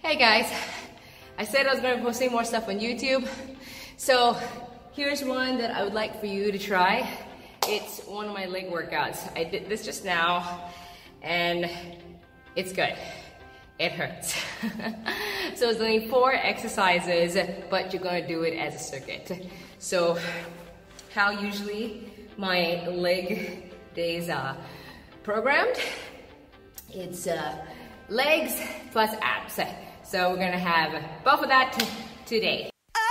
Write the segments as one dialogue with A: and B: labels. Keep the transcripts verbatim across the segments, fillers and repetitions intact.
A: Hey guys, I said I was going to be posting more stuff on YouTube, so here's one that I would like for you to try. It's one of my leg workouts. I did this just now and it's good. It hurts. So it's only four exercises, but you're going to do it as a circuit. So how usually my leg days are programmed, it's uh, legs plus abs. So we're gonna have both of that today.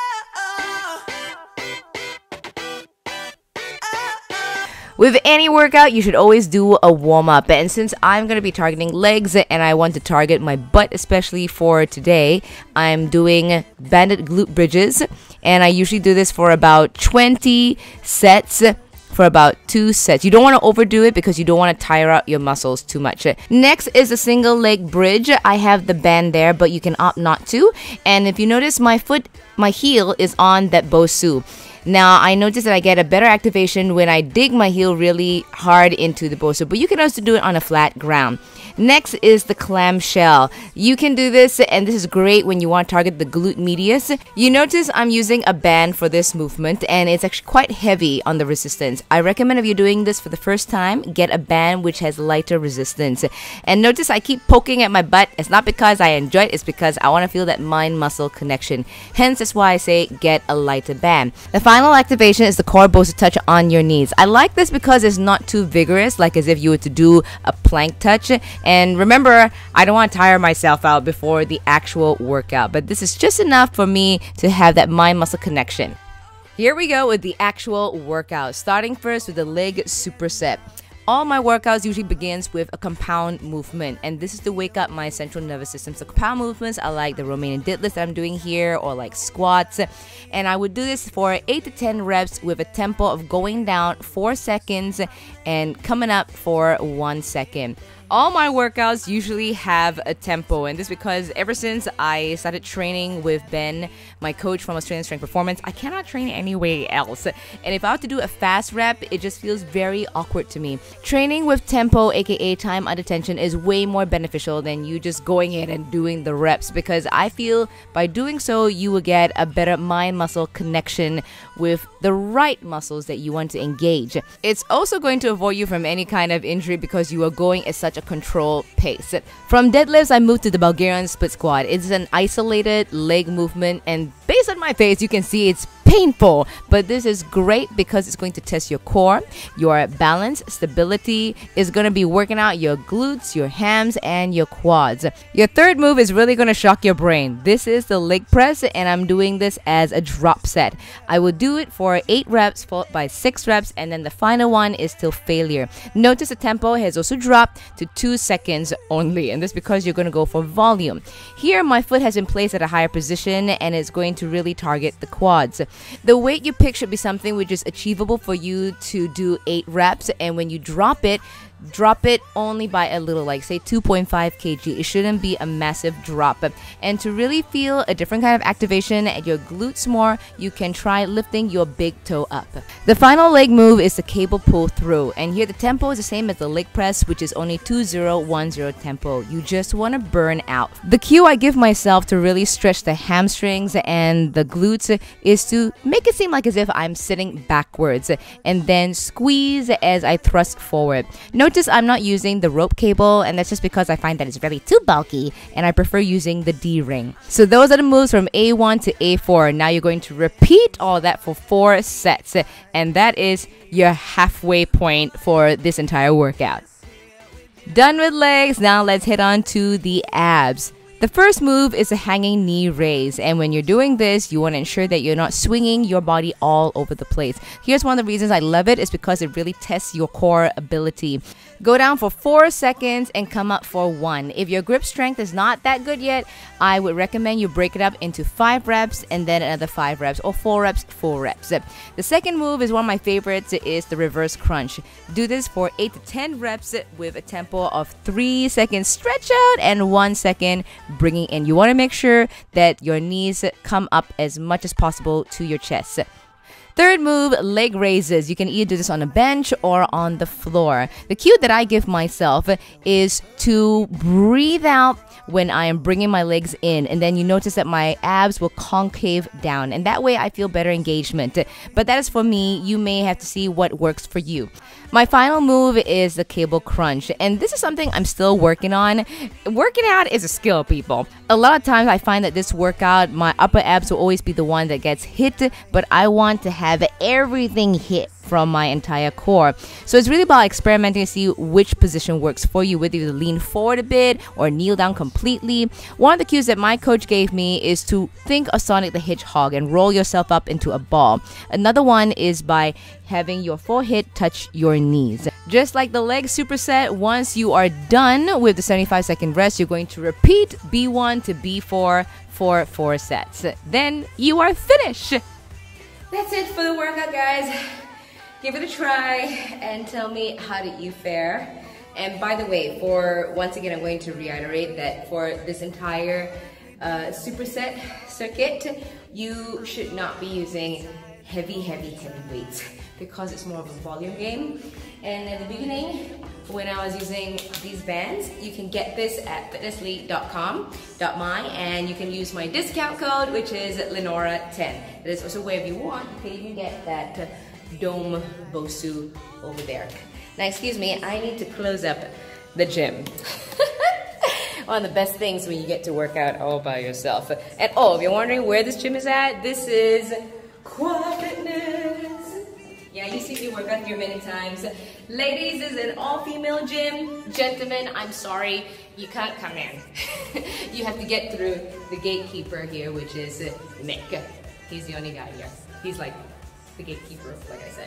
A: With any workout, you should always do a warm-up, and since I'm going to be targeting legs and I want to target my butt especially for today, I'm doing banded glute bridges, and I usually do this for about twenty sets for about two sets. You don't want to overdo it because you don't want to tire out your muscles too much. Next is a single leg bridge. I have the band there, but you can opt not to. And if you notice, my foot, my heel is on that Bosu. Now, I notice that I get a better activation when I dig my heel really hard into the Bosu, but you can also do it on a flat ground. Next is the clamshell. You can do this, and this is great when you want to target the glute medius. You notice I'm using a band for this movement, and it's actually quite heavy on the resistance. I recommend if you're doing this for the first time, get a band which has lighter resistance. And notice I keep poking at my butt. It's not because I enjoy it, it's because I want to feel that mind-muscle connection. Hence, that's why I say get a lighter band. The final activation is the core Bosu touch on your knees. I like this because it's not too vigorous, like as if you were to do a plank touch. And remember, I don't want to tire myself out before the actual workout, but this is just enough for me to have that mind-muscle connection. Here we go with the actual workout, starting first with the leg superset. All my workouts usually begins with a compound movement, and this is to wake up my central nervous system. So compound movements are like the Romanian deadlift that I'm doing here, or like squats. And I would do this for eight to ten reps with a tempo of going down four seconds and coming up for one second. All my workouts usually have a tempo, and this is because ever since I started training with Ben, my coach from Australian Strength Performance, I cannot train anywhere else. And if I have to do a fast rep, it just feels very awkward to me. Training with tempo, aka time under tension, is way more beneficial than you just going in and doing the reps, because I feel by doing so, you will get a better mind-muscle connection with the right muscles that you want to engage. It's also going to avoid you from any kind of injury because you are going at such a control pace. From deadlifts, I moved to the Bulgarian split squat. It's an isolated leg movement, and based on my face, you can see it's painful, but this is great because it's going to test your core, your balance, stability. Is going to be working out your glutes, your hams, and your quads. Your third move is really going to shock your brain. This is the leg press, and I'm doing this as a drop set. I will do it for eight reps followed by six reps, and then the final one is till failure. Notice the tempo has also dropped to two seconds only, and this because you're going to go for volume. Here, my foot has been placed at a higher position, and it's going to really target the quads. The weight you pick should be something which is achievable for you to do eight reps, and when you drop it, drop it only by a little, like say two point five kilograms. It shouldn't be a massive drop. And to really feel a different kind of activation at your glutes more, you can try lifting your big toe up. The final leg move is the cable pull through, and here the tempo is the same as the leg press, which is only two zero one zero tempo. You just want to burn out. The cue I give myself to really stretch the hamstrings and the glutes is to make it seem like as if I'm sitting backwards, and then squeeze as I thrust forward. Notice I'm not using the rope cable, and that's just because I find that it's really too bulky, and I prefer using the D-ring. So those are the moves from A one to A four. Now you're going to repeat all that for four sets, and that is your halfway point for this entire workout. Done with legs, now let's head on to the abs. The first move is a hanging knee raise, and when you're doing this, you want to ensure that you're not swinging your body all over the place. Here's one of the reasons I love it, is because it really tests your core ability. Go down for four seconds and come up for one. If your grip strength is not that good yet, I would recommend you break it up into five reps and then another five reps, or four reps, four reps. The second move is one of my favorites, is the reverse crunch. Do this for eight to ten reps with a tempo of three seconds stretch out and one second bringing in. You want to make sure that your knees come up as much as possible to your chest. Third move, leg raises. You can either do this on a bench or on the floor. The cue that I give myself is to breathe out when I am bringing my legs in, and then you notice that my abs will concave down, and that way I feel better engagement. But that is for me. You may have to see what works for you. My final move is the cable crunch, and this is something I'm still working on. Working out is a skill, people. A lot of times I find that this workout, my upper abs will always be the one that gets hit, but I want to have everything hit from my entire core. So it's really about experimenting to see which position works for you, whether you lean forward a bit or kneel down completely. One of the cues that my coach gave me is to think of Sonic the Hedgehog and roll yourself up into a ball. Another one is by having your forehead touch your knees. Just like the leg superset, once you are done with the seventy-five second rest, you're going to repeat B one to B four for four sets. Then you are finished. That's it for the workout, guys. Give it a try and tell me how did you fare. And by the way, for once again, I'm going to reiterate that for this entire uh, superset circuit, you should not be using heavy, heavy, heavy weights because it's more of a volume game. And in the beginning, when I was using these bands, you can get this at fitnessly dot com dot my, and you can use my discount code, which is Lenora ten. There's also wherever you want, you can even get that uh, Dome Bosu over there. Now, excuse me, I need to close up the gym. One of the best things when you get to work out all by yourself. And oh, if you're wondering where this gym is at, this is Koala Fitness. Yeah, you see me work out here many times. Ladies, this is an all-female gym. Gentlemen, I'm sorry, you can't come in. You have to get through the gatekeeper here, which is Nick. He's the only guy here. He's like the gatekeeper, like I said.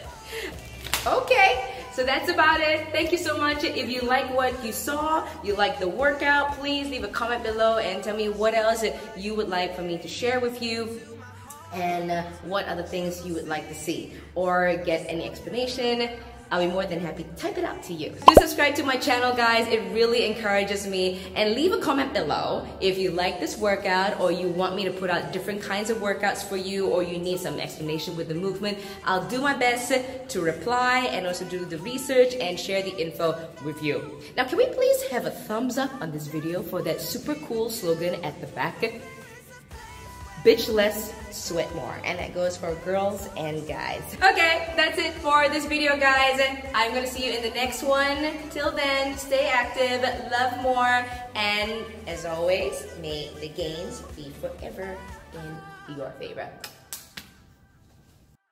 A: Okay, so that's about it. Thank you so much. If you like what you saw, you like the workout, please leave a comment below and tell me what else you would like for me to share with you, and uh, what other things you would like to see, or get any explanation. I'll be more than happy to type it out to you. Do subscribe to my channel, guys. It really encourages me. And leave a comment below if you like this workout, or you want me to put out different kinds of workouts for you, or you need some explanation with the movement. I'll do my best to reply and also do the research and share the info with you. Now, can we please have a thumbs up on this video for that super cool slogan at the back? Bitch less, sweat more. And that goes for girls and guys. Okay, that's it for this video, guys. I'm gonna see you in the next one. Till then, stay active, love more, and as always, may the gains be forever in your favor.